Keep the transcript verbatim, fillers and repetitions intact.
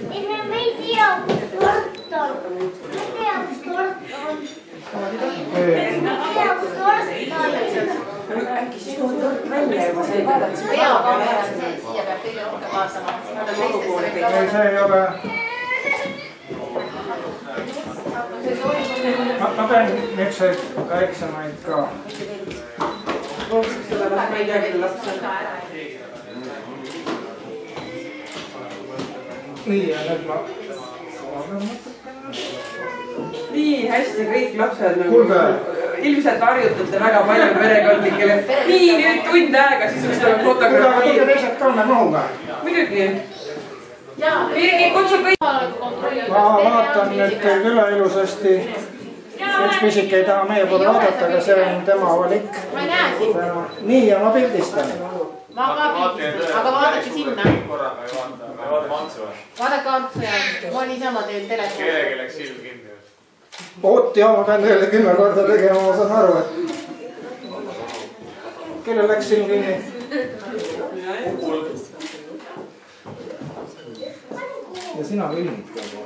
ei, me ei tea, kus tort on. Me ei tea, kus tort on. Me ei tea, kus tort on. Äkki siis tood tort välja juba see vaadata. Pea kaamera on see, siia peab kõige rohkem vaatama. ei, see ei ole. Ma pean niisuguseid väiksemaid ka. Ma ei tea, kelle laps on. Nii, ja nüüd ma... Nii hästi kõik lapsed nagu... Kuulge! Ilmselt harjutate väga palju perekondlikele. Nii, nüüd tund aega sisustame fotograafi. Kuulge, aga tulge teised ka me mahuga. Muidugi. Virgi, kutsu kõik. Ma vaatan nüüd teid üle ilusasti. Üks pisik ei taha meie poole vaadata, aga see on tema valik. Ma ei näe siin. Nii, ja ma pildistan. Ma ka pildistan, aga vaadake sinna. Vaadake Antsu. Vaadake Antsu ja ma niisama teil telefoni. Kellegi läks silm kinni. Oot, ja ma pean teile kümme korda tegema, ma saan aru, et... Kellel läks silm kinni? Ja sina filmid ka.